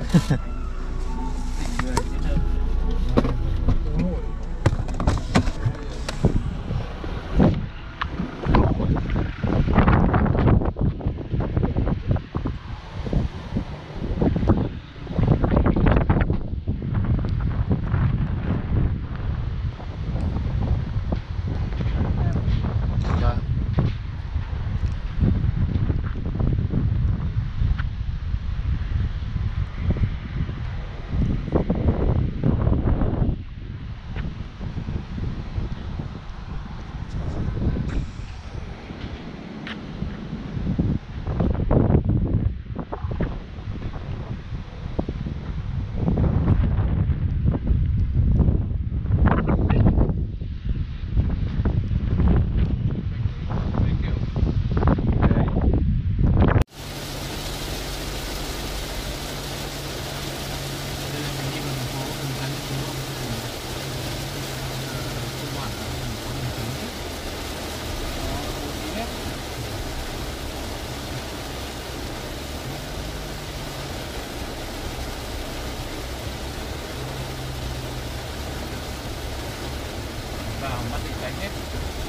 vào mắt bị cháy hết.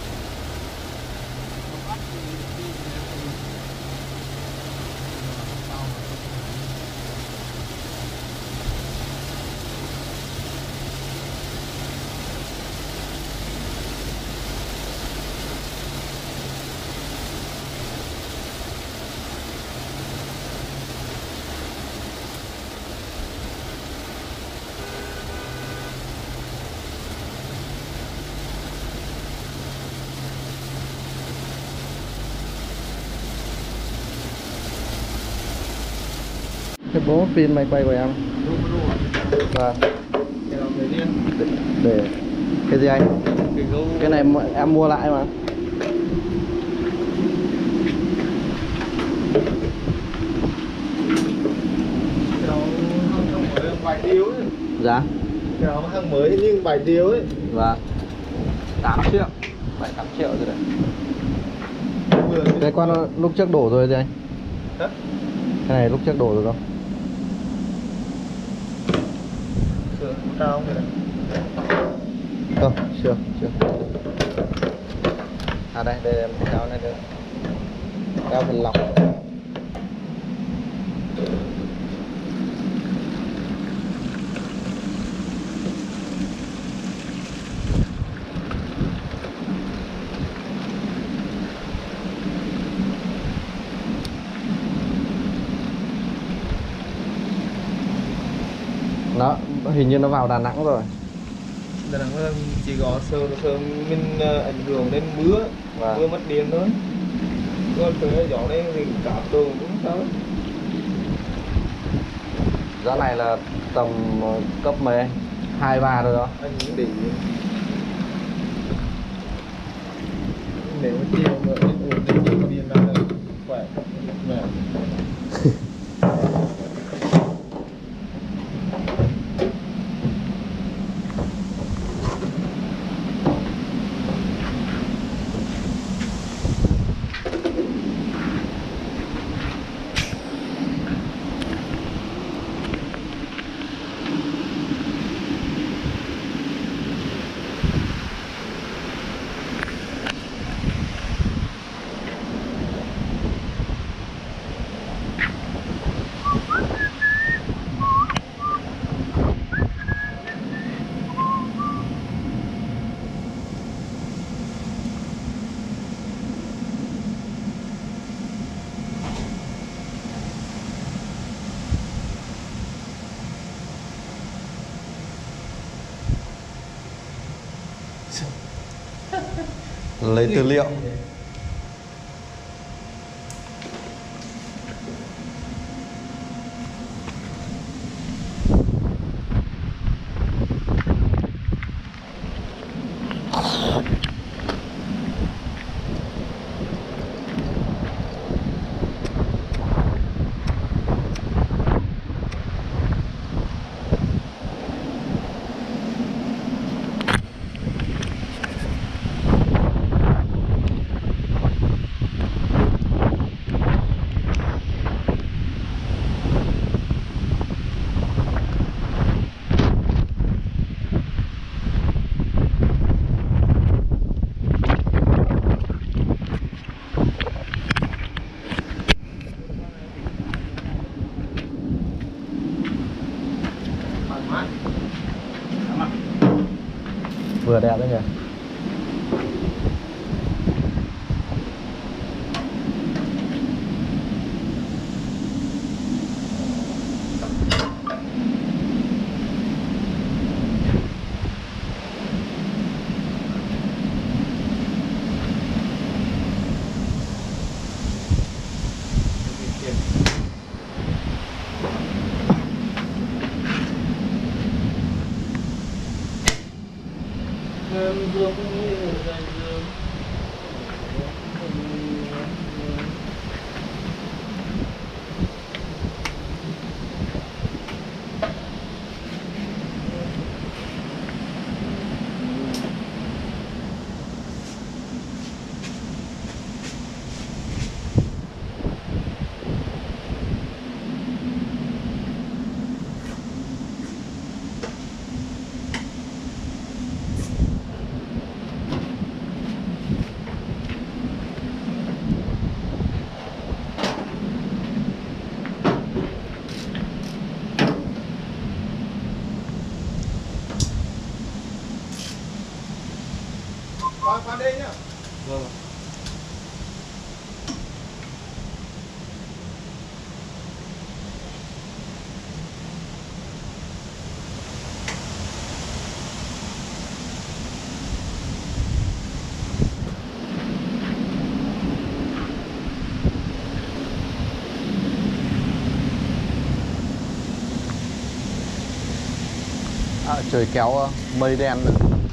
Cái bố pin máy quay của em. Vâng. Để cái gì anh? Cái này em mua lại mà. Vài tiêu ấy. Dạ. Cái đó hàng mới nhưng 7 tiêu ấy. Vâng. 8 triệu. 7-8 triệu rồi đấy. Cái con lúc trước đổ rồi gì anh? Hả? Cái này lúc trước đổ rồi không? Sửa cao không này? Không, chưa. À đây em kéo này được. Kéo phần lọc. Nó hình như nó vào Đà Nẵng rồi. Đà Nẵng chỉ có sơ mình ảnh hưởng đến mưa, mưa mất điện thôi. Còn từ gió này thì cả đồ cũng sao. Giá này là tầm cấp mấy anh? 2-3 rồi đó. Anh cũng để nếu mà chiều nữa thì chiều điện là khỏe. Lấy tư liệu. Vừa đẹp đấy nhỉ. Qua đây nhá. Vâng. Trời kéo mây đen nữa.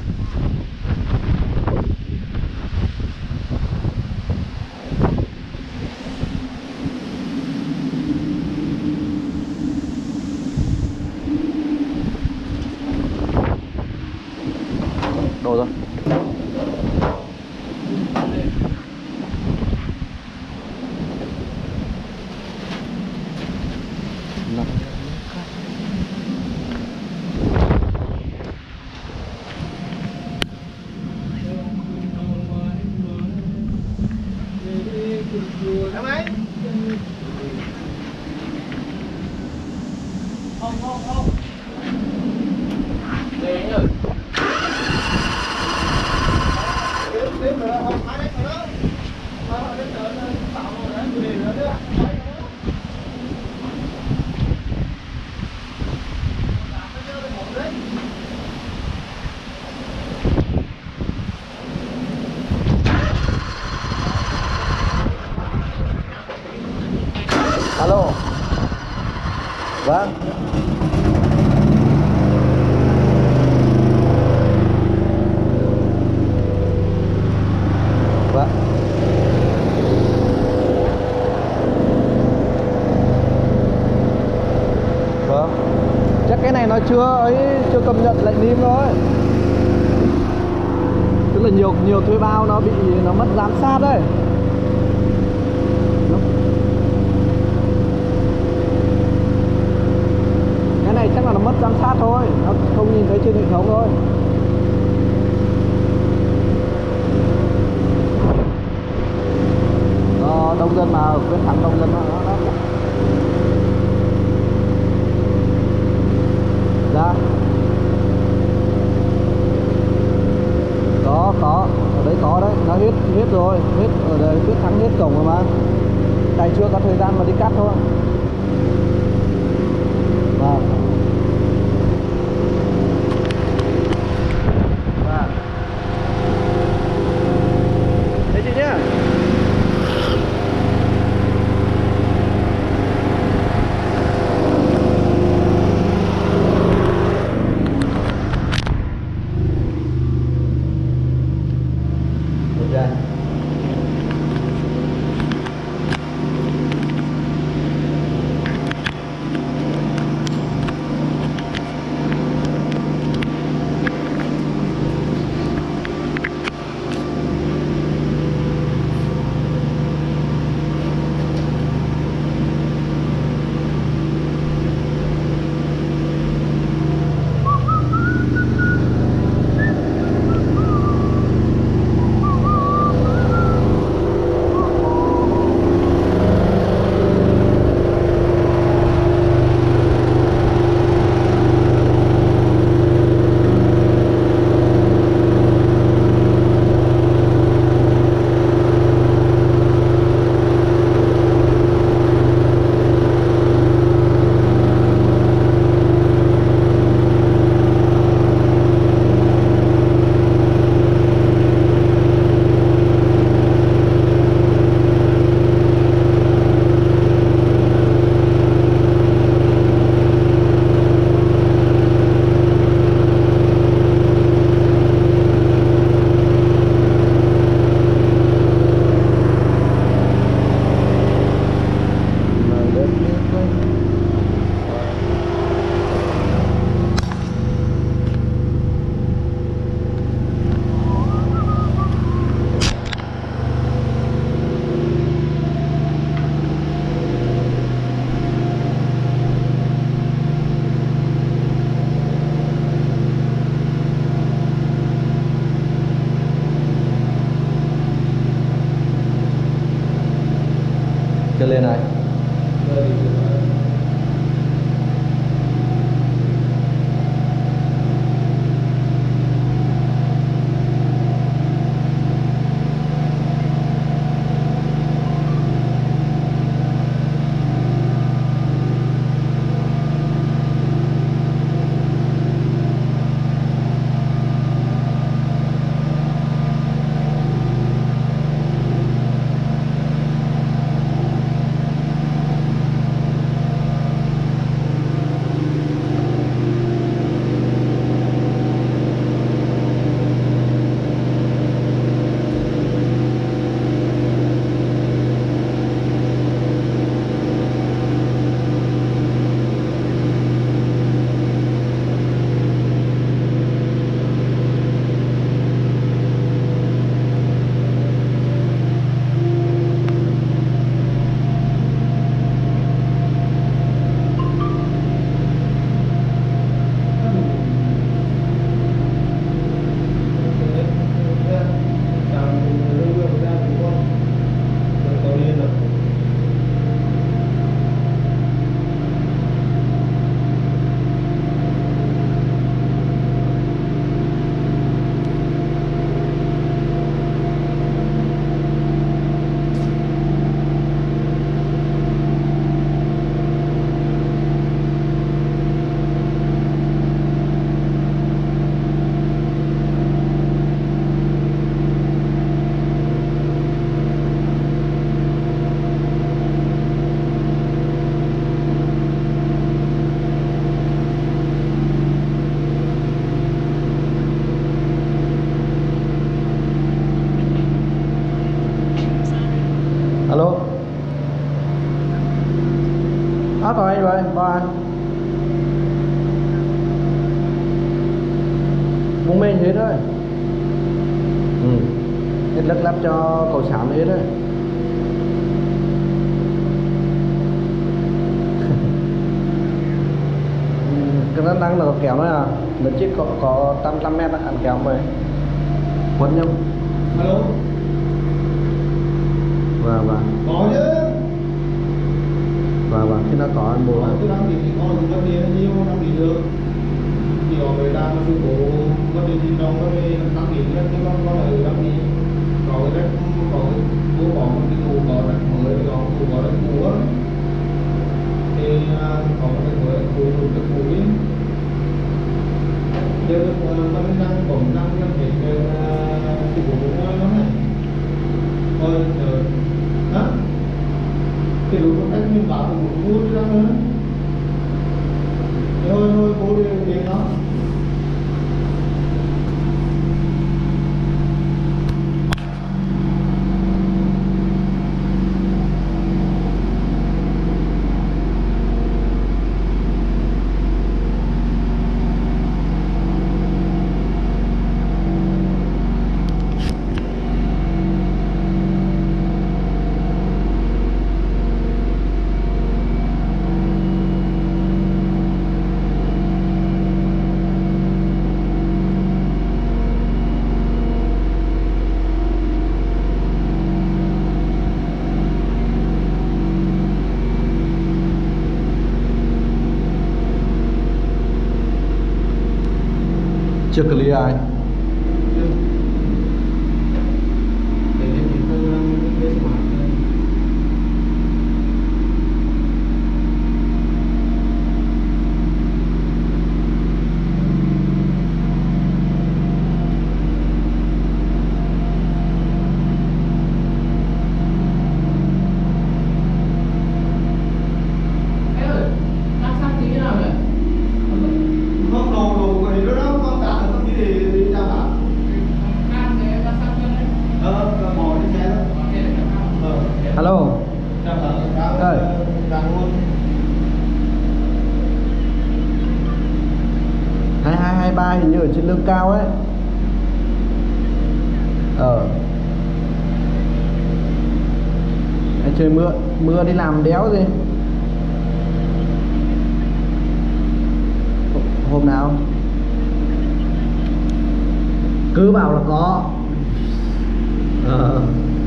Đồ rồi. Em ấy. Không. Đây anh ơi. Tiếp nữa không, hai đấy nữa. Nó đến nữa tạo một cái gì nữa nữa. Alo. Vâng. Vâng. Vâng. Chắc cái này nó chưa cập nhật lệnh nim thôi. Tức là nhiều thuê bao nó mất giám sát đấy. Cái này chắc là nó mất giám sát thôi, nó không nhìn thấy trên hệ thống thôi. Đông dân mà quyết thắng đông dân nó ra. Có ở đấy có đấy, nó hết rồi, hết ở đây quyết thắng hết cổng rồi mà. Tại chưa có thời gian mà đi cắt thôi. Vâng. Vâng. Thế chị nhá. hết đấy. Ừ. Hết lắc lắp cho cầu xám hết đấy. Cái nó đang là kéo nữa à, nó chiếc có 100 mét ăn kéo mày quấn nhau. Alo. Vâng. Có chứ. Vâng, khi nó có anh bố. Tôi đang thì con thì vấn đề nhiều đang đi được. Thì ở người ta sự cố vấn đề gì trong cái năng điểm nhất cái con là đang đi có cái đất có bố bỏ một cái tù có đất mới có tù có đất cũ á. Thì có một cái mới tù đất cũ ấy. Giờ nó đang còn đang hiện cái bộ nó này. Thôi hả? Thì đúng cách mình bảo một phút ra nữa. Thôi bố đi về nó. Chưa clear ai. Alo. Ơi. 2223 hình như ở trên lương cao ấy. Trời mưa đi làm đéo gì. Hôm nào cứ bảo là có.